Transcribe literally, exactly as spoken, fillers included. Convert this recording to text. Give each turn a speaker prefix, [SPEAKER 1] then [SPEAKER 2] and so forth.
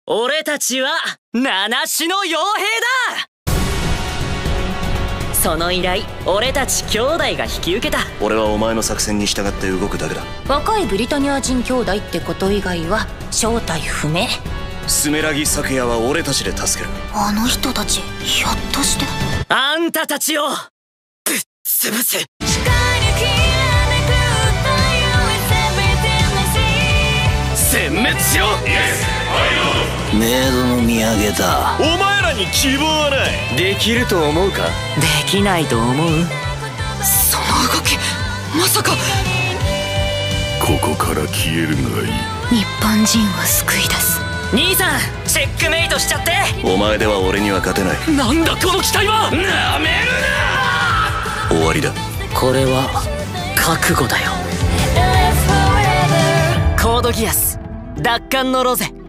[SPEAKER 1] 俺たちは七種の傭兵だ。その依頼、俺たち兄弟が引き受けた。
[SPEAKER 2] 俺はお前の作戦に従って動くだけだ。
[SPEAKER 3] 若いブリタニア人兄弟ってこと以外は正体不明。
[SPEAKER 2] スメラギ咲夜は俺たちで助ける。
[SPEAKER 3] あの人たち、ひょっとして
[SPEAKER 1] あんたたちをぶっ潰す。殲滅しろ。
[SPEAKER 4] メイドの土産だ。
[SPEAKER 2] お前らに希望はない。できると思うか？
[SPEAKER 1] できないと思う？
[SPEAKER 3] その動き、まさか。
[SPEAKER 5] ここから消えるがいい。
[SPEAKER 3] 日本人を救い出す。
[SPEAKER 1] 兄さん、チェックメイトしちゃって。
[SPEAKER 2] お前では俺には勝てない。
[SPEAKER 1] なんだこの機体は。
[SPEAKER 2] なめるな。終わりだ。
[SPEAKER 1] これは覚悟だよ。コードギアス奪還のロゼ。